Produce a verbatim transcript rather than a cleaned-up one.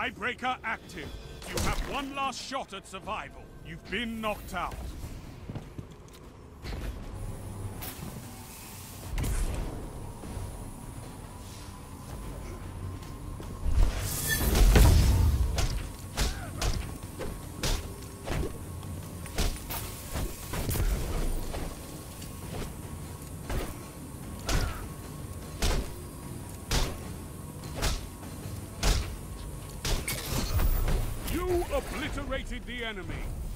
Tiebreaker active. You have one last shot at survival. You've been knocked out. You obliterated the enemy.